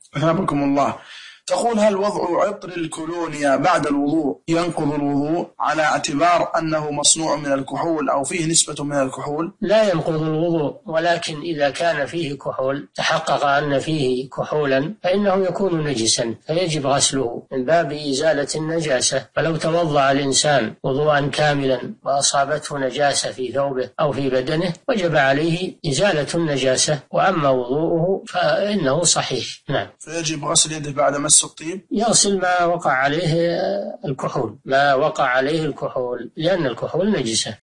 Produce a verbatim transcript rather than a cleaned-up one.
أثابكم الله. تقول: هل وضع عطر الكولونيا بعد الوضوء ينقض الوضوء على اعتبار أنه مصنوع من الكحول أو فيه نسبة من الكحول؟ لا ينقض الوضوء، ولكن إذا كان فيه كحول، تحقق أن فيه كحولا، فإنه يكون نجسا، فيجب غسله من باب إزالة النجاسة. فلو توضأ الإنسان وضوءا كاملا وأصابته نجاسة في ثوبه أو في بدنه وجب عليه إزالة النجاسة، وأما وضوءه فإنه صحيح. نعم. فيجب غسل يده بعد مس الطيب؟ يغسل ما وقع عليه الكحول، ما وقع عليه الكحول، لأن الكحول نجسة.